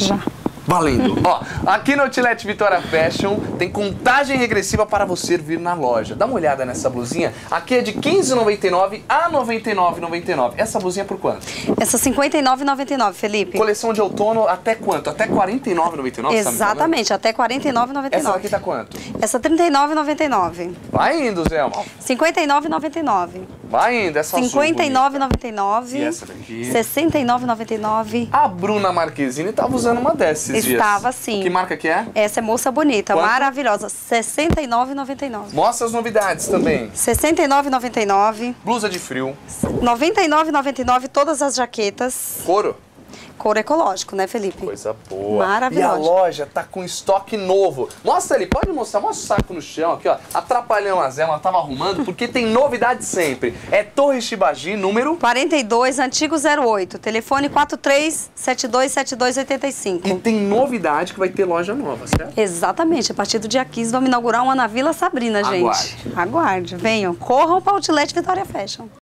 Já. Valendo! Ó, aqui no Outlet Vitória Fashion tem contagem regressiva para você vir na loja. Dá uma olhada nessa blusinha. Aqui é de R$ 15,99 a R$ 99,99. Essa blusinha por quanto? Essa R$ 59,99, Felipe. Coleção de outono até quanto? Até R$ 49,99? Exatamente, até R$ 49,99. Essa daqui tá quanto? Essa R$ 39,99. Vai indo, Zé. R$ 59,99. Vai indo, essa R$ azul bonita. 59,99. E essa daqui? R$ 69,99. A Bruna Marquezine estava usando uma dessas. Estava sim. Que marca que é? Essa é moça bonita, Quanto? maravilhosa. R$ 69,99. Mostra as novidades também. R$ 69,99. Blusa de frio. R$ 99,99 todas as jaquetas. Couro. Couro ecológico, né, Felipe? Coisa boa. Maravilhosa. E a loja tá com estoque novo. Mostra ali, pode mostrar. Mostra o saco no chão aqui, ó. Atrapalhando a Zé, ela tava arrumando, porque tem novidade sempre. É Torre Shibagi, número 42, antigo 08. Telefone 43727285. E tem novidade que vai ter loja nova, certo? Exatamente. A partir do dia 15 vamos inaugurar uma na Vila Sabrina, gente. Aguarde. Aguarde. Venham. Corram para o Outlet Vitória Fashion.